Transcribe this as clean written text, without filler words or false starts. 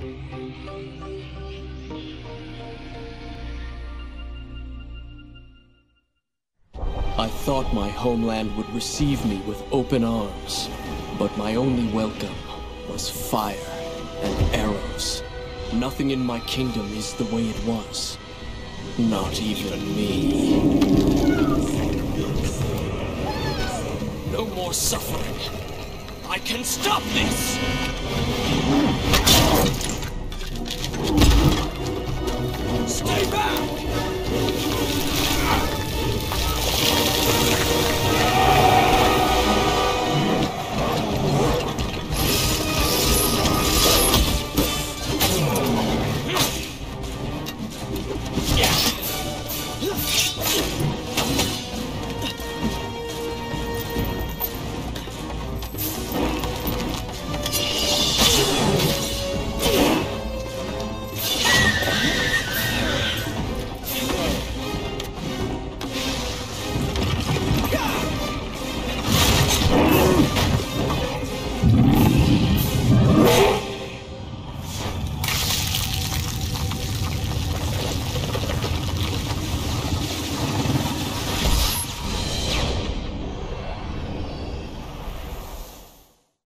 I thought my homeland would receive me with open arms, but my only welcome was fire and arrows. Nothing in my kingdom is the way it was. Not even me. No more suffering. I can stop this!